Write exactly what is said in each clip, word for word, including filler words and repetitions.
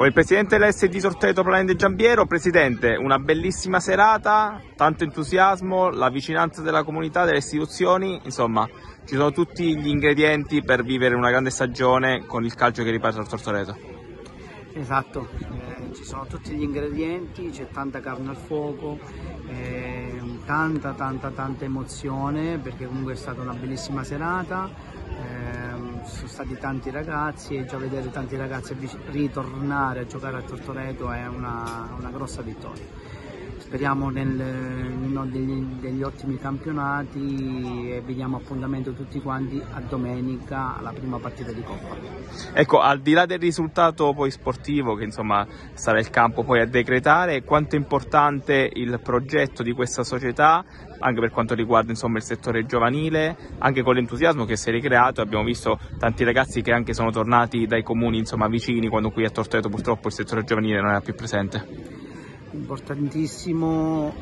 Con il presidente dell'S D Tortoreto Planente Giampiero. Presidente, una bellissima serata, tanto entusiasmo, la vicinanza della comunità, delle istituzioni, insomma ci sono tutti gli ingredienti per vivere una grande stagione con il calcio che riparte al Tortoreto. Esatto, eh, ci sono tutti gli ingredienti, c'è tanta carne al fuoco, eh, tanta tanta tanta emozione, perché comunque è stata una bellissima serata, eh, sono stati tanti ragazzi e già vedere tanti ragazzi ritornare a giocare a Tortoreto è una, una grossa vittoria. Speriamo nel, no, degli, degli ottimi campionati e vediamo appuntamento tutti quanti a domenica alla prima partita di Coppa. Ecco, al di là del risultato poi sportivo, che insomma sarà il campo poi a decretare, quanto è importante il progetto di questa società, anche per quanto riguarda insomma il settore giovanile, anche con l'entusiasmo che si è ricreato. Abbiamo visto tanti ragazzi che anche sono tornati dai comuni insomma vicini, quando qui a Tortoreto purtroppo il settore giovanile non era più presente. Importantissimo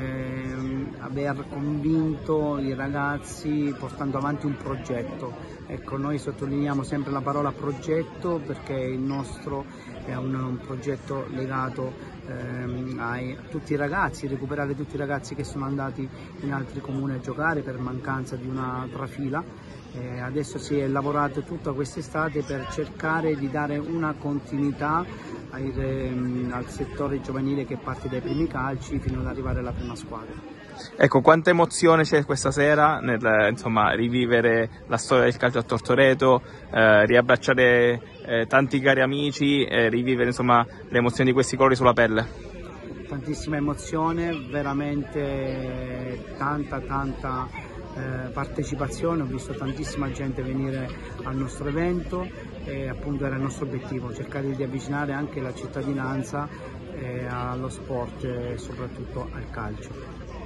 eh, aver convinto i ragazzi portando avanti un progetto. Ecco, noi sottolineiamo sempre la parola progetto, perché il nostro è un, un progetto legato ehm, ai, a tutti i ragazzi, recuperare tutti i ragazzi che sono andati in altri comuni a giocare per mancanza di una trafila. Eh, adesso si è lavorato tutta quest'estate per cercare di dare una continuità ai, ehm, al settore giovanile che parte dai primi calci fino ad arrivare alla prima squadra. Ecco, quanta emozione c'è questa sera nel insomma, rivivere la storia del calcio a Tortoreto, eh, riabbracciare eh, tanti cari amici, eh, rivivere insomma, le emozioni di questi colori sulla pelle. Tantissima emozione, veramente tanta tanta eh, partecipazione. Ho visto tantissima gente venire al nostro evento e appunto era il nostro obiettivo, cercare di avvicinare anche la cittadinanza eh, allo sport e soprattutto al calcio.